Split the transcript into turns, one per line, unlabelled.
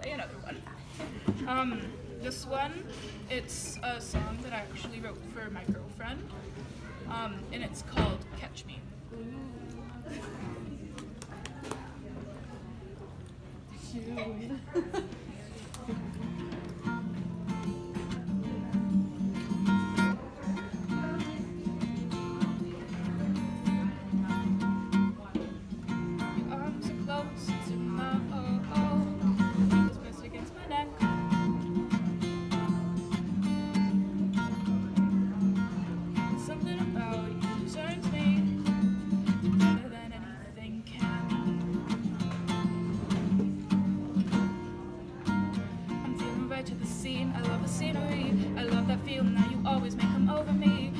play another one. This one, it's a song that I actually wrote for my girlfriend, and it's called Catch Me. To the scene, I love the scenery, I love that feel, now you always may come over me.